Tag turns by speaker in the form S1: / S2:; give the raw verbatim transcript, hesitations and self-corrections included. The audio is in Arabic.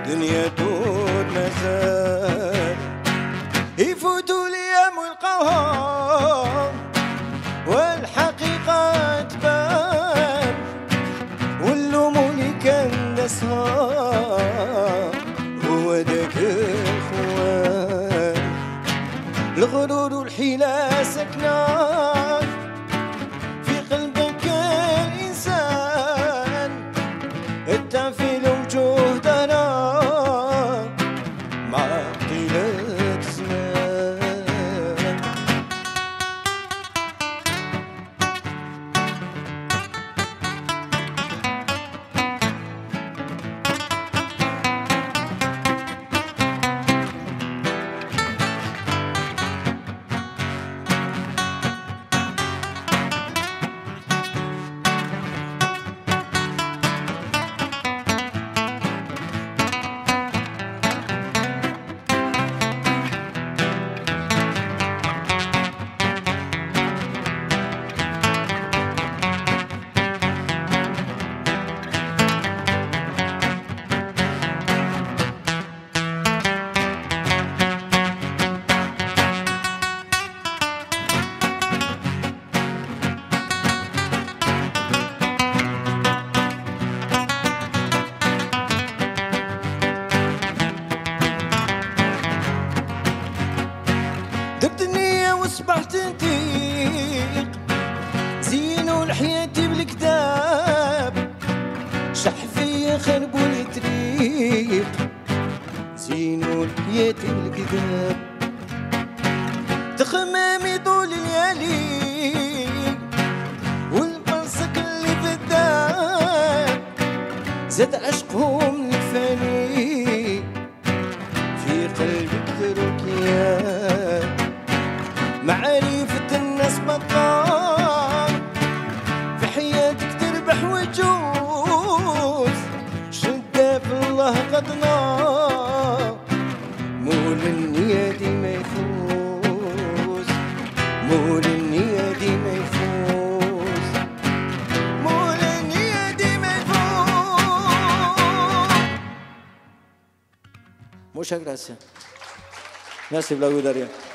S1: دنيا دود مازال يفوتوا الايام والقهر والحقيقة تبان واللوم اللي كان ناسها هو داك الخوان الغرور والحيلة سكنة في قلبك الإنسان التعفي الوجوه دارا مع طيلة زمان درت النية وصبحت نطيق زينوا لحياتي بالكتاب شح فيا خربوا الطريق زينوا لحياتي بالكتاب تخمامي طول الليالي والبرصك اللي في الدار زاد عشقهم الفاني في قلبك تركيا معرفة الناس بطال في حياتك تربح وتجوز شدة في الله قدنا مول النية دي ما يفوز مول النية دي ما يفوز مول النية دي ما يفوز. Muchas gracias. Merci, благодарю.